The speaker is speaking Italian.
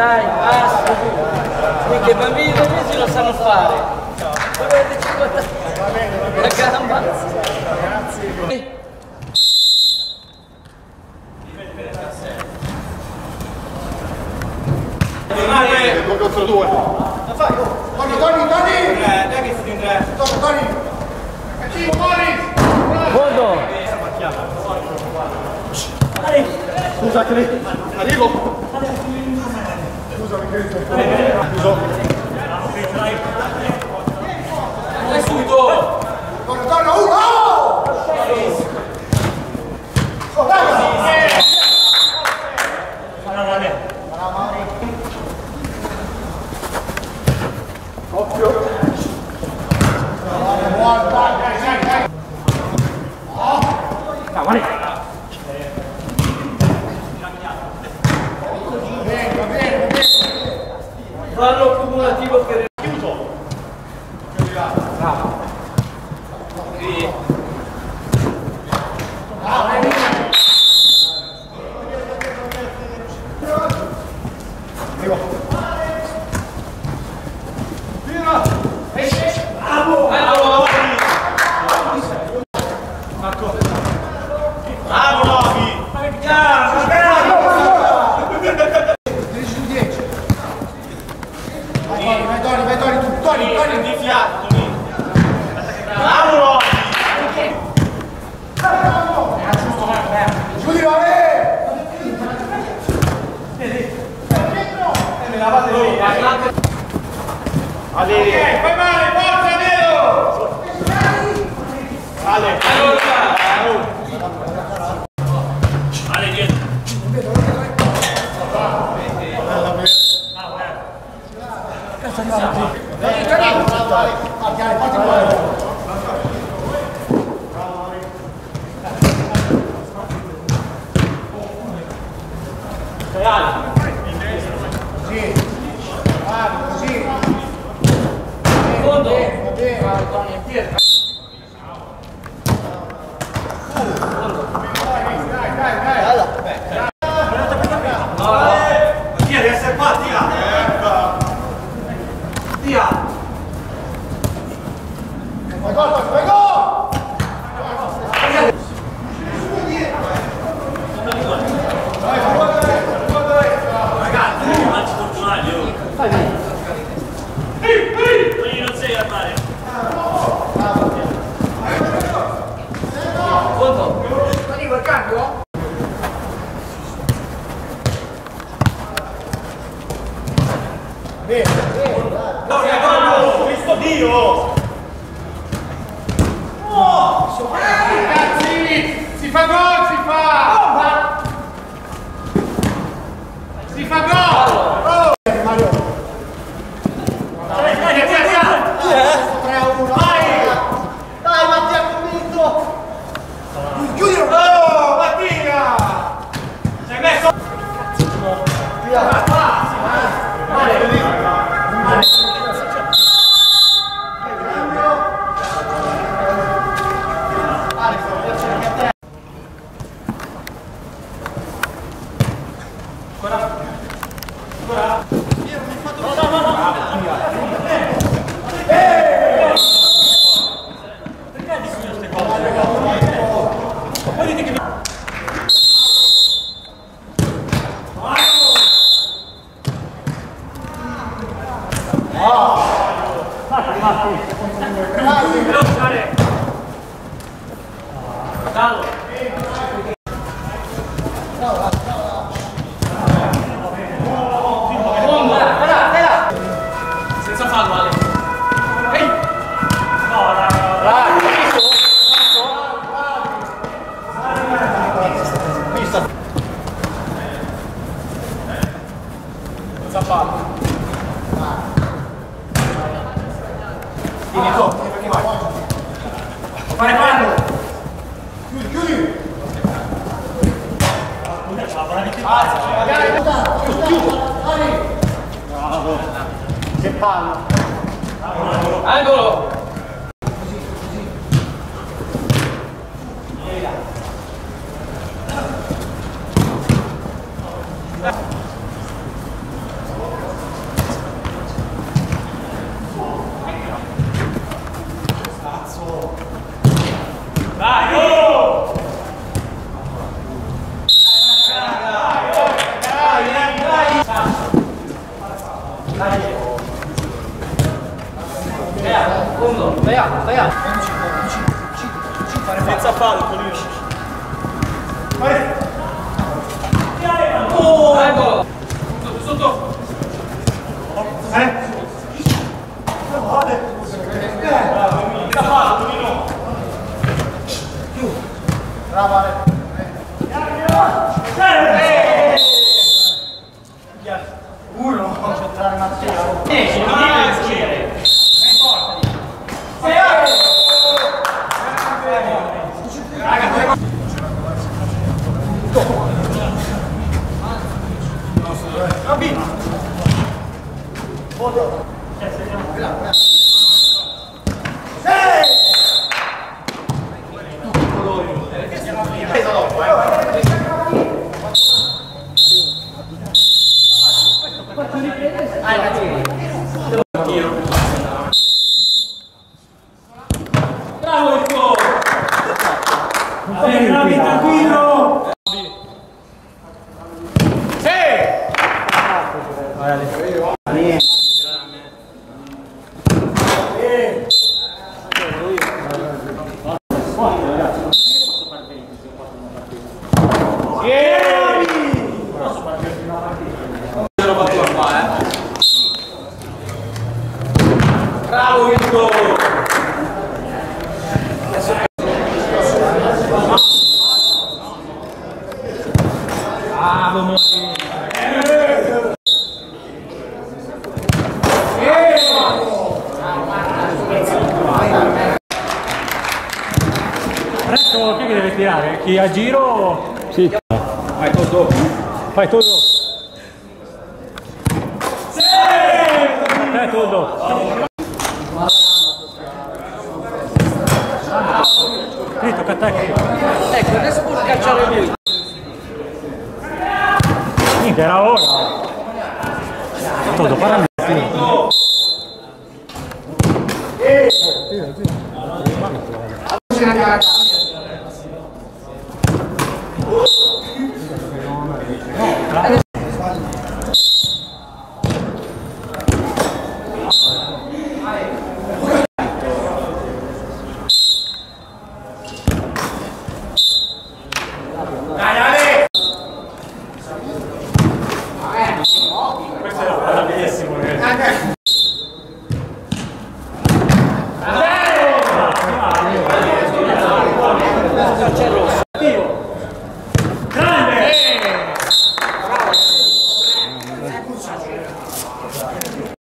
dai, basta. Perché i bambini si lo sanno fare. Volete 50 la gamba? Grazie. Due contro due. La fai? Toni! Dai che si tre. Toni! Cattivo, Toni! Fondo! Scusa, arrivo. Scusami, Cristo. Dai subito! Torna, uno! Oh, raga! Occhio. Fallo cumulativo che Chiuso. bravo. Ale, Vai male, forza Nero! Ale, Ale dietro. Cristo Dio! Ragazzi, si fa gol, si fa! Si fa gol! Mario! 3-1! Dai, Mattia, convinto! Chiudilo! Oh, Mattia! Sei messo! Senza fallo, Ale. Fare fallo! Chiudi! Bravo! Che palla! Angolo! Dai, oh! Fondo, vai. Senza fallo, Tonino. Ecco. Sotto. Da fallo, Tonino. Bravo Ale. Uno, concentrare Mattia. Bravo il gol! Bravi, tranquillo! Bravo Vinto! Bravo Mori! Adesso chi è che deve tirare? Chi a giro? Sì. Vai Toto! Fai tutto. Fai tutto. Sì, tocca a te. Ecco, adesso può cacciare lui. Niente, era ora. Tutto, parla. Dai Ale! Questo era bellissimo.